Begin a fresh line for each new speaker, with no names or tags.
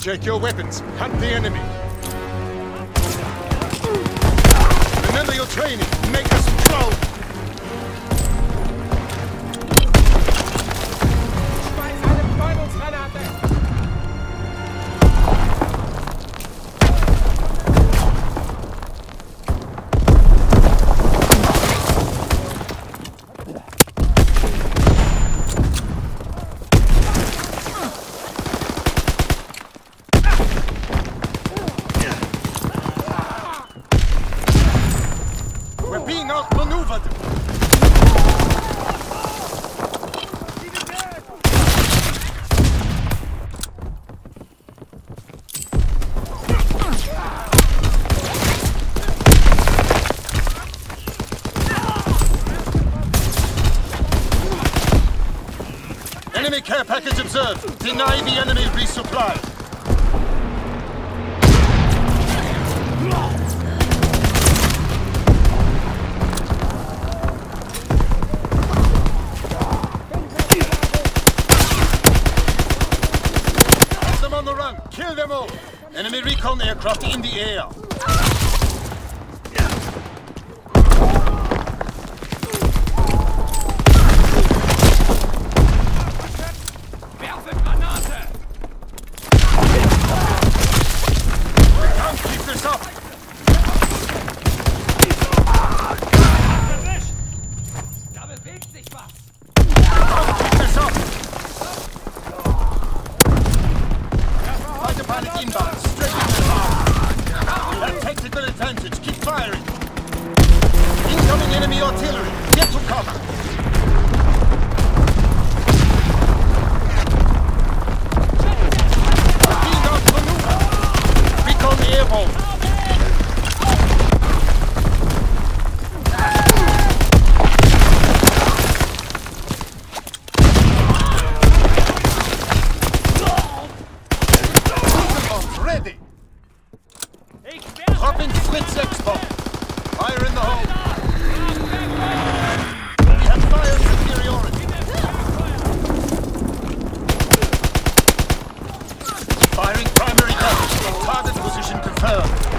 Check your weapons. Hunt the enemy. Remember your training. Make us proud. We're being outmaneuvered! Enemy care package observed. Deny the enemy resupply. On the run! Kill them all! Enemy recon aircraft in the air! We can't keep this up!
Da bewegt sich was!
We can't keep this up! Fighter pilot inbound, straight in the car. We have tactical advantage, keep firing. Incoming enemy artillery, get to cover. We're being outmaneuvered. Recon airborne. Ready! Dropping Fritz Export. Fire in the hole. We have fire superiority. Firing primary damage. Target position confirmed.